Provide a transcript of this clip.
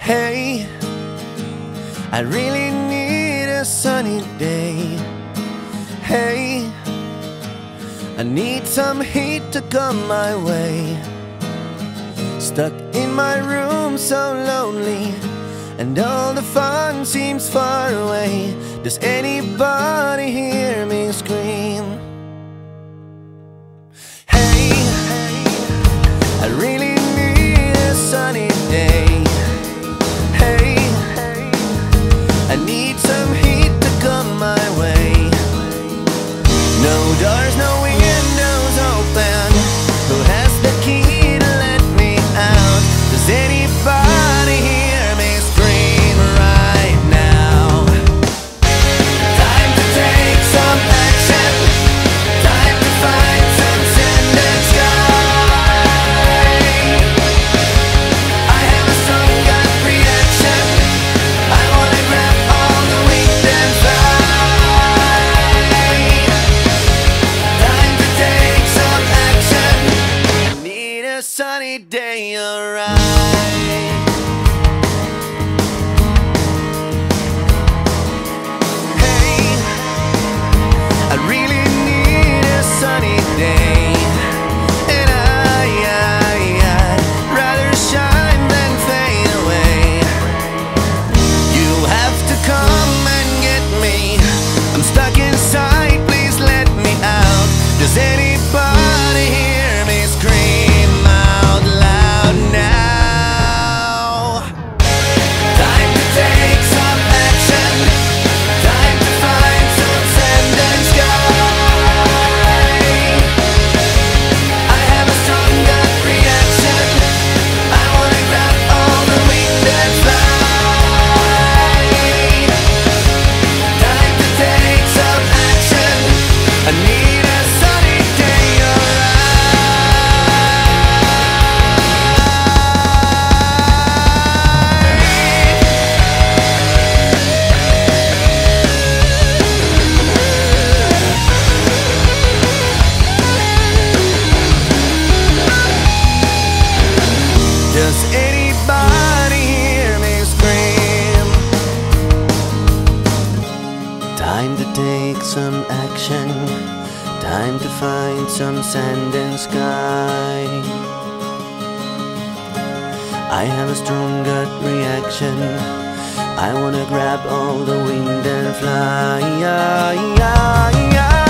Hey, I really need a sunny day. Hey, I need some heat to come my way. Stuck in my room so lonely, and all the fun seems far away. Does anybody hear me scream? Hey, I really need a sunny day. Hey, I need some heat to come my way. No doors, no windows open. Who has the key to let me out? Does anybody hear me scream right now? Time to take some action. Time to find some sand and sky. I have a strong gut reaction. I wanna grab all the wind and fly. Time to take some action. I need a sunny day, alright. Hey, I really need a sunny day. And I'd rather shine than fade away. You have to come and get me. I'm stuck inside, please let me out. Does anybody hear me scream out loud now? Time to take some action. Time to find some sand and sky. I have a strong gut reaction. I wanna grab all the wind and fly. Time to take some action. I need a sunny day, alright. Does anybody hear me scream? Time to take some action. Time to find some sand and sky. I have a strong gut reaction. I wanna grab all the wind and fly.